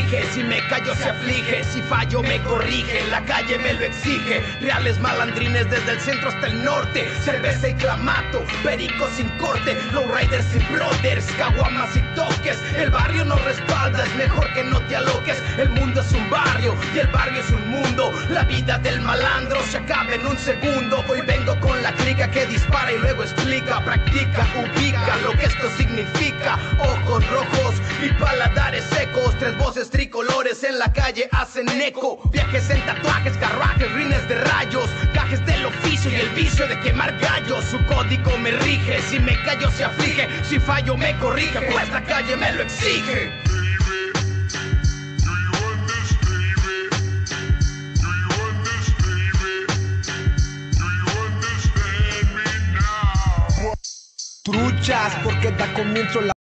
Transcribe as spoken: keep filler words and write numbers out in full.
rige, si me callo se aflige, si fallo me corrige, la calle me lo exige. Reales malandrines desde el centro hasta el norte, cerveza y clamato, perico sin corte, lowriders y brothers, caguamas y toques. El barrio no respalda, es mejor que no te aloques. El mundo es un barrio y el barrio es un mundo. La vida del malandro se acaba en un segundo. Hoy vengo con la clica que dispara y luego explica, practica, ubica lo que esto significa. Ojos rojos y paladares secos, tres voces tricolores en la calle hacen eco. Viajes en tatuajes, carruajes, rines de rayos, gajes del oficio y el vicio de quemar gallos. Su código me rige, si me callo se aflige, si fallo me corrige, pues la calle me lo exige. Truchas, porque da comienzo la